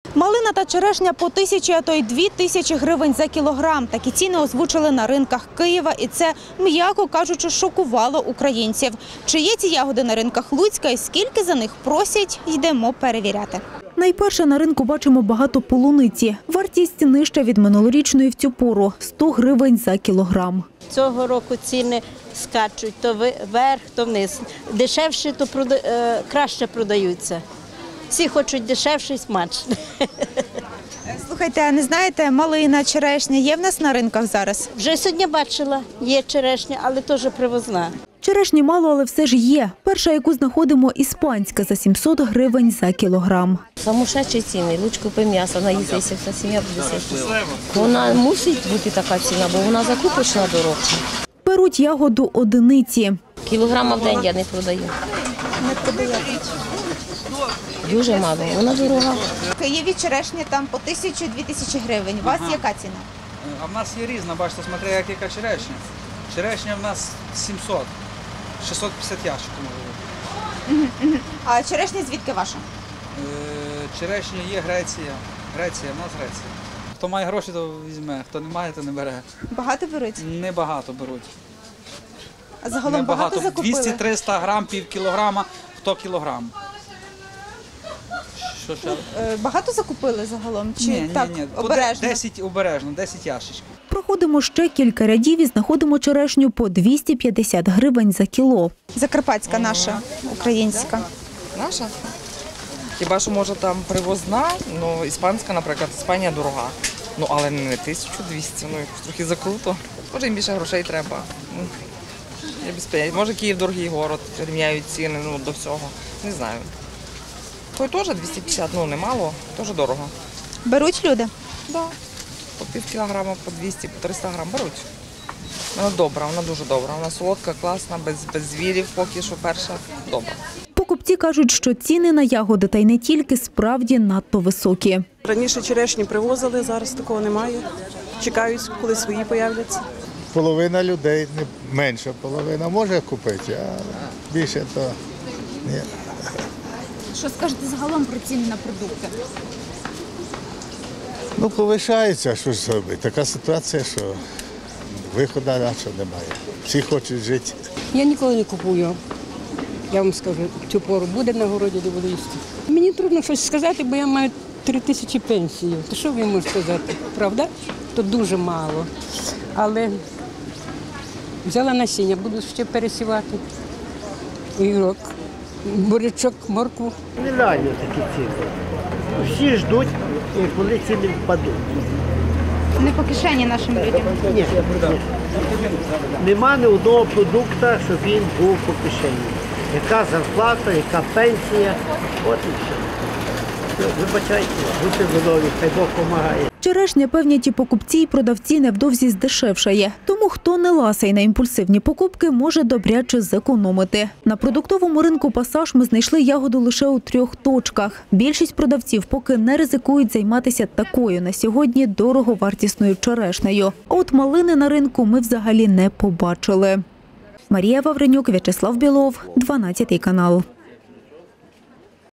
Малина та черешня по 1000, а то й 2000 гривень за кілограм. Такі ціни озвучили на ринках Києва, і це, м'яко кажучи, шокувало українців. Чи є ці ягоди на ринках Луцька і скільки за них просять, йдемо перевіряти. Найперше на ринку бачимо багато полуниці. Вартість нижча від минулорічної в цю пору – 100 гривень за кілограм. Цього року ціни скачуть то вверх, то вниз. Дешевше, то краще продаються. Всі хочуть дешевше і смачне. Слухайте, а не знаєте, малина, черешня є в нас на ринках зараз? Вже сьогодні бачила, є черешня, але теж привозна. Черешні мало, але все ж є. Перша, яку знаходимо, іспанська за 700 гривень за кілограм. Сумасшедші ціни. Луч купи м'ясо, наїстися, вся сім'я буде ситися. Вона мусить бути така ціна, бо вона закупочна дорожча. Беруть ягоду одиниці. Кілограма в день я не продаю. Не продаєте? Дуже мало, вона дорога. В Києві черешня там по 1000-2000 гривень. У вас яка ціна? А в нас є різна, бачите, смотри, яка черешня. Черешня в нас 700, 650 ящиків може бути. А черешня звідки ваша? Черешня є Греція, в нас Греція. Хто має гроші, то візьме, хто не має, то не бере. Багато беруть? Небагато беруть. А загалом багато закупили? 200-300 грам, пів кілограма, хто кілограм. Що ще? Багато закупили загалом? Чи Ні, так, обережно? 10 обережно, 10 ящичків. Проходимо ще кілька рядів і знаходимо черешню по 250 гривень за кіло. Закарпатська наша, українська. Наша? Хіба що, може, там привозна, ну, іспанська, наприклад, Іспанія дорога. Ну, але не 1200, ну, трохи закруто. Може, їм більше грошей треба. Я без поняття. Може, Київ дорогий город, рівняють ціни, ну, до всього. Не знаю. Той теж 250, ну, немало, теж дорого. Беруть люди? Так. Да. По пів кілограма, по 200, по 300 грам беруть. Вона добра, вона дуже добра. Вона солодка, класна, без звірів поки що перша. Добра. Покупці кажуть, що ціни на ягоди, та й не тільки, справді надто високі. Раніше черешні привозили, зараз такого немає. Чекають, коли свої появляться. Половина людей, не менша половина може купити, а більше то ні. Що скажете загалом про ціни на продукти? Ну, повишається, що ж робити. Така ситуація, що виходу нашого немає. Всі хочуть жити. Я ніколи не купую. Я вам скажу, цю пору буде на городі, де буду їсти. Мені трудно щось сказати, бо я маю 3000 пенсію. То що ви можете сказати? Правда? То дуже мало. Але взяла насіння, буду ще пересівати. Огірок, бурячок, моркву. Нереально такі ціни. Всі ждуть, коли ціни впадуть. Не по кишені нашим людям? Ні. Нема ні одного продукту, щоб він був по кишені. Яка зарплата, яка пенсія, от і все. Вибачайте, будьте здорові, хай Бог допомагає. Черешня, певні ті покупці і продавці, невдовзі здешевшає. Тому хто не ласий на імпульсивні покупки, може добряче зекономити. На продуктовому ринку «Пасаж» ми знайшли ягоду лише у 3 точках. Більшість продавців поки не ризикують займатися такою на сьогодні дороговартісною черешнею. А от малини на ринку ми взагалі не побачили. Марія Вавренюк, В'ячеслав Білов, 12 канал.